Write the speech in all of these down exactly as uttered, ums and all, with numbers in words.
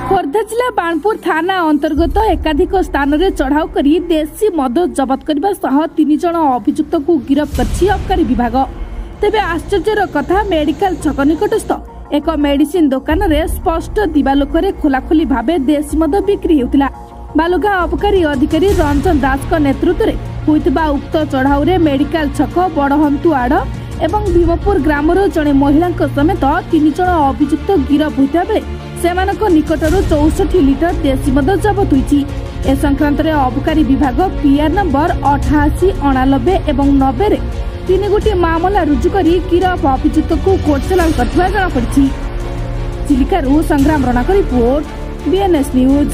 खोर्धा जिला बाणपुर थाना अंतर्गत एकाधिक स्थान में चढ़ाऊ कर देशी मद जबत करने सह तीन जन अभियुक्त को गिरफ्त कर अबकारी विभाग। तेबे आश्चर्यर कथा मेडिकल छक निकटस्थ एक मेडिसिन दुकान में स्पष्ट दिवालोकरे खोलाखोली भावे देशी मद बिक्री होता। बालुगां अबकारी अधिकारी रंजन दास नेतृत्व में होइतबा उक्त चढ़ाऊ रे मेडिकल छक बड़हंतु आड़ एवं भीमपुर ग्रामर जड़े महिला समेत तीन जन अभियुक्त गिरफ्त होता बेले सेमानक निकटरू चौसठी लिटर देशी मद जबत होइछि। ए संक्रांत रे अबकारी विभाग पीआर नंबर अठाशी अणानबे एवं नब्बे रे तीन गोटी मामला रुजु करी गिरफ अभियुक्त को कोर्ट चालान करथिबा जଣା पड़छि। चिलिकारू संग्राम रणाक रिपोर्ट बीएनएस न्यूज।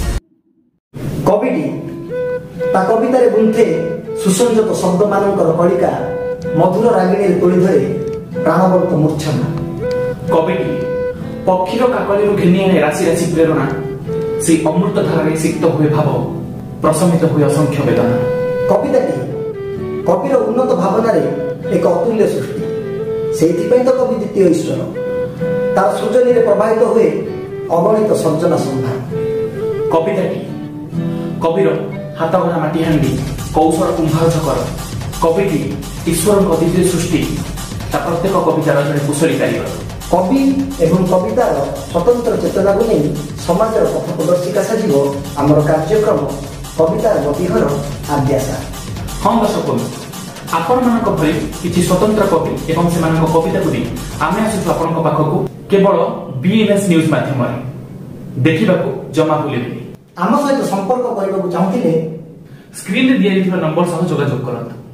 कविटी ता कविता रे बुंथे सुसंजत शब्द मानकर कलिका मधुर रागिणी तोली धरे प्राणवंत मूर्छना। कविटी पक्षीर काकलिरु घिनी आने राशि राशि प्रेरणा से अमृत धारा सिक्त हुए भाव प्रशमित हुए असंख्य वेदना। कविताटी कविर उन्नत भावना रे एक अतुल्य सृष्टि से तो कवि द्वितीय ईश्वर तार सृजनी रे प्रभावित हुए अगणित सर्जना संभार। कविताटी कविर हाथगढ़ा माटी हांडी कौशल कुंभार झकर कविटी ईश्वर द्वितीय सृष्टि ता प्रत्येक कवितार जड़े कुशली कारीगर। कवि एवं कवितार स्वतंत्र चेतना को नहीं समाजर पथ प्रदर्शिका साजिब आमर कार्यक्रम कवितार गतिहर आद्याशा। हाँ दर्शक आपण मानक भली किछि स्वतंत्र कवि एवं सेमानक कविता को आमे आसुछु आपनक पाखकु केवल बीएनएस न्यूज माध्यम देखिबाकू जमा भूलिबेनी। आम सहित संपर्क करबाकू चाहूथिले स्क्रीन रे दिया नंबर सह जोगाजोग करंतु।